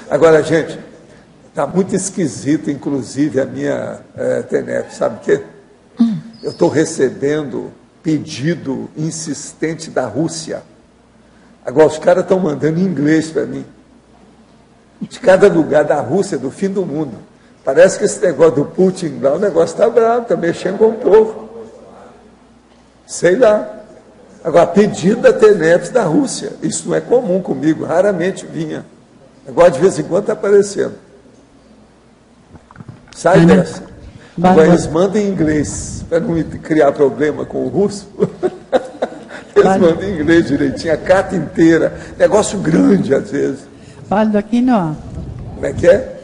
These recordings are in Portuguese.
Agora, gente, está muito esquisito, inclusive, a minha TENEP, sabe o quê? Eu estou recebendo pedido insistente da Rússia. Agora, os caras estão mandando em inglês para mim. De cada lugar da Rússia, do fim do mundo. Parece que esse negócio do Putin lá, o negócio está bravo, está mexendo com o povo. Sei lá. Agora, pedido da TENEP da Rússia. Isso não é comum comigo, raramente vinha. Agora, de vez em quando, está aparecendo. Sai dessa. Agora, eles mandam em inglês, para não criar problema com o russo. Eles mandam em inglês direitinho, a carta inteira. Negócio grande, às vezes. Valdo, aqui não. Como é que é?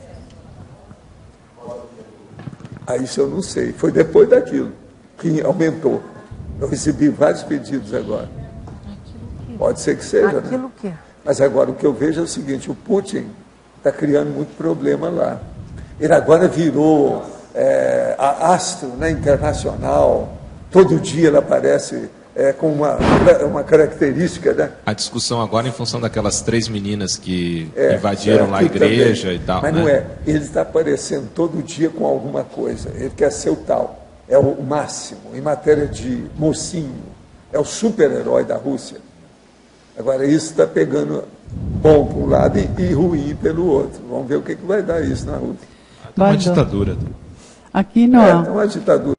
Isso eu não sei. Foi depois daquilo que aumentou. Eu recebi vários pedidos agora. Pode ser que seja, aquilo né? que? Mas agora o que eu vejo é o seguinte, o Putin está criando muito problema lá. Ele agora virou a astro, né, internacional. Todo dia ele aparece com uma característica, né? A discussão agora em função daquelas 3 meninas que invadiram lá a igreja também. E tal. Mas né? não é. Ele está aparecendo todo dia com alguma coisa. Ele quer ser o tal. É o máximo em matéria de mocinho. É o super-herói da Rússia. Agora, isso está pegando bom para um lado e ruim pelo outro. Vamos ver o que vai dar isso na Rússia. Uma ditadura. Aqui não. É uma ditadura.